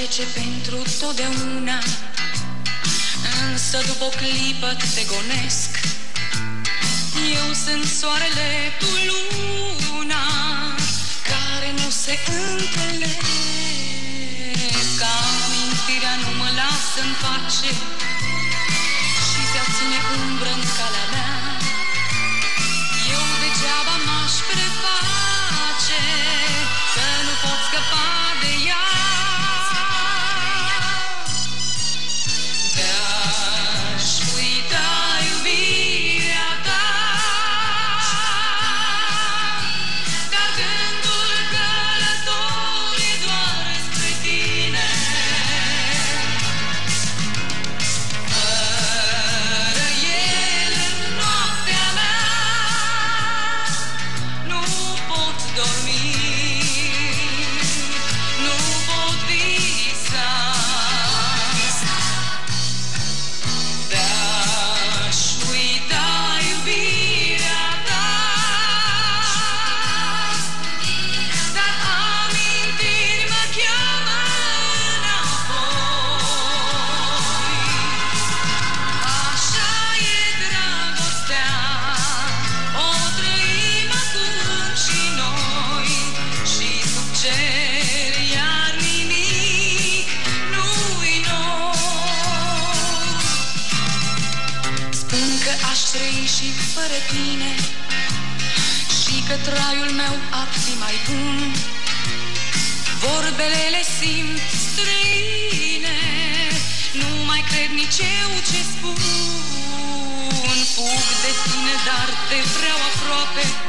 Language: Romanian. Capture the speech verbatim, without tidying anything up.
trece pentru totdeauna, însă după o clipă te gonesc. Eu sunt soarele, tu luna, care nu se întâlnesc. Amintirea nu mă lasă în pace și se-a ține umbră în calea mea. Eu degeaba m-aș preface că nu pot scăpa de ea. De-aș uita iubirea ta, dar gândul călător e doar spre tine. Fără el în noaptea mea nu pot dormi, nu pot visa. De-aș uita iubirea ta, dar amintiri mă cheamă înapoi. Așa e dragostea, o trăim acum și noi, și sub cer iar nimic nu-i nou. Spun că aș trăi și fără tine și că traiul meu ar fi mai bun. Vorbele le simt străine, nu mai cred nici eu ce spun. Fug de tine, dar te vreau aproape,